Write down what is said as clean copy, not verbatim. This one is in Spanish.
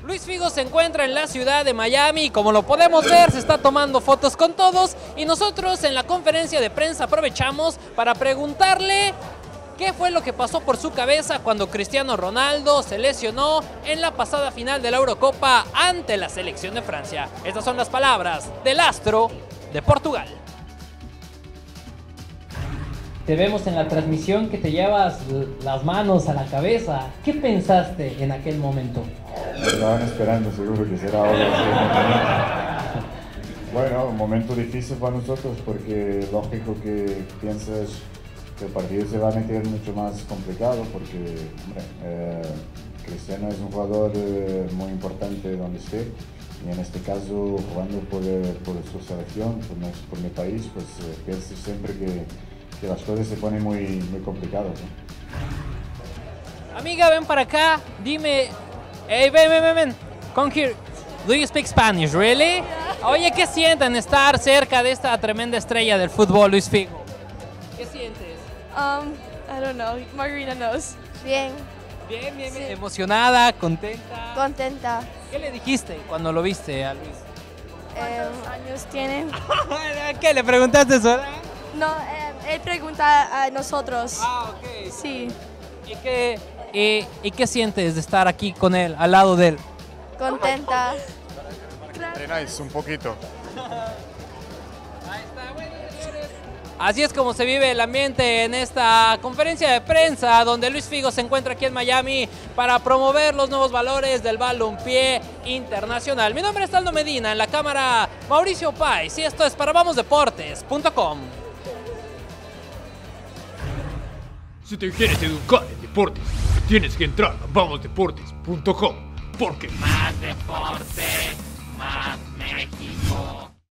Luis Figo se encuentra en la ciudad de Miami y como lo podemos ver se está tomando fotos con todos y nosotros en la conferencia de prensa aprovechamos para preguntarle qué fue lo que pasó por su cabeza cuando Cristiano Ronaldo se lesionó en la pasada final de la Eurocopa ante la selección de Francia. Estas son las palabras del astro de Portugal. Te vemos en la transmisión que te llevas las manos a la cabeza. ¿Qué pensaste en aquel momento? Estaban esperando, seguro que será ahora. Bueno, un momento difícil para nosotros porque lógico que piensas que el partido se va a meter mucho más complicado porque hombre, Cristiano es un jugador muy importante donde esté y en este caso jugando por su selección, por mi país, pues pienso siempre que las cosas se ponen muy complicadas, ¿no? Amiga, ven para acá, dime, hey, ven, come here. Do you speak Spanish, really? Oye, ¿qué sienten estar cerca de esta tremenda estrella del fútbol, Luis Figo? ¿Qué sientes? I don't know. Margarita knows. Bien, Bien. Sí. Emocionada, contenta. contenta. ¿Qué le dijiste cuando lo viste a Luis? ¿Cuántos años tiene? ¿Qué le preguntaste eso? No, él pregunta a nosotros. Ah, ok. Sí, ¿Y qué sientes de estar aquí con él, al lado de él? Contenta. Entrenáis un poquito. Así es como se vive el ambiente en esta conferencia de prensa donde Luis Figo se encuentra aquí en Miami para promover los nuevos valores del balompié internacional. Mi nombre es Aldo Medina, en la cámara Mauricio Pais y esto es para VamosDeportes.com. Si te quieres educar en deportes, tienes que entrar a VamosDeportes.com, porque más deporte.